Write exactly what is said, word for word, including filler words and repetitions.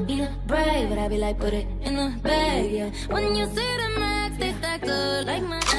need a break, but I be like, put it in the bag, yeah. When you see the max, they stack up like my